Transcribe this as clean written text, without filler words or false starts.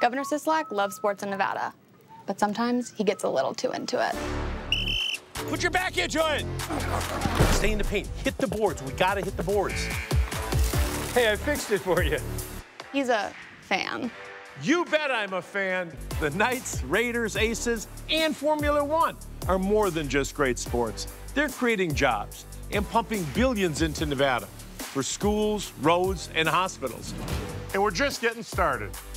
Governor Sisolak loves sports in Nevada, but sometimes he gets a little too into it. Put your back into it. Stay in the paint. Hit the boards. We gotta hit the boards. Hey, I fixed it for you. He's a fan. You bet I'm a fan. The Knights, Raiders, Aces, and Formula One are more than just great sports. They're creating jobs and pumping billions into Nevada for schools, roads, and hospitals. And we're just getting started.